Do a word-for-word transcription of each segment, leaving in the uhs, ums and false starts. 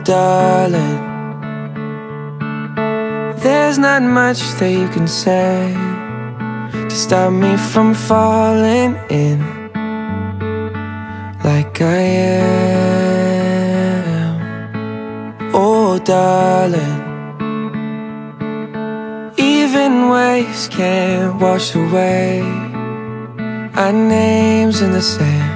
darling, there's not much that you can say to stop me from falling in like I am. Oh darling, even waves can't wash away our names in the sand.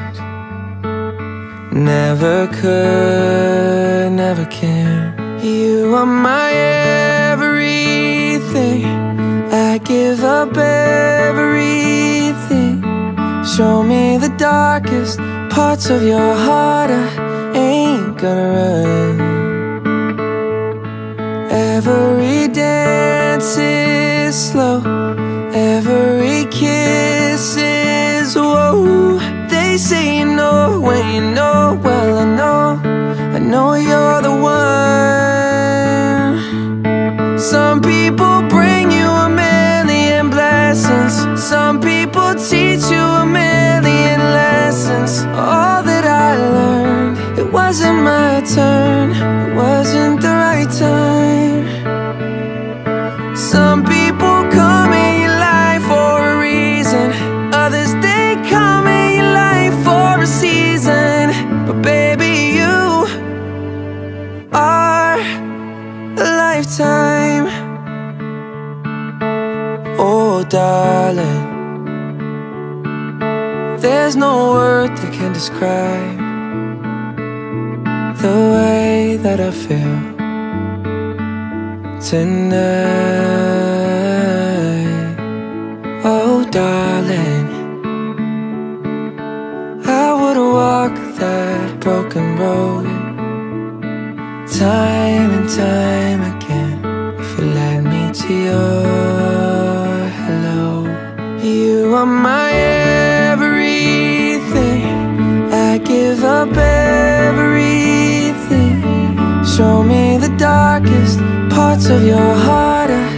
Never could, never can. You are my everything. I give up everything. Show me the darkest parts of your heart. I ain't gonna run. Every dance is slow, every kiss is whoa. They say you know when you know. Well, I know, I know you're the one. Some people bring you a million blessings. Some people teach you a million lessons. All that I learned, it wasn't my turn. It wasn't the right time. Some people come in your life for a reason. Others, they come in your life for a season. But baby, you are a lifetime. Oh darling, there's no word that can describe the way that I feel tonight. Oh darling, I would walk that broken road time and time again if you led me to your hello. You are my everything. I give up everything. Show me the darkest parts of your heart. I